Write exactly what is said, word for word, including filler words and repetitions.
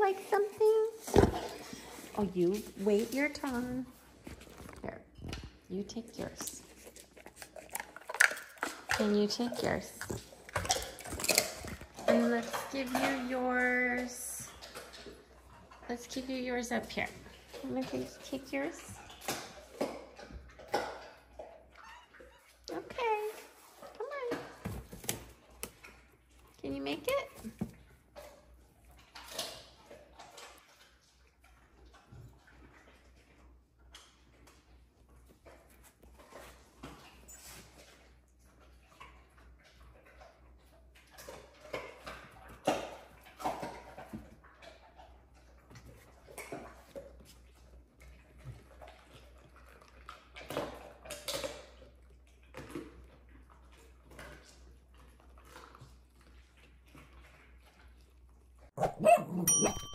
like something? Oh, you wait your turn. Here, you take yours. And you take yours. And let's give you yours. Let's give you yours up here. I'm gonna take, take yours. Okay, come on. Can you make it? Yeah.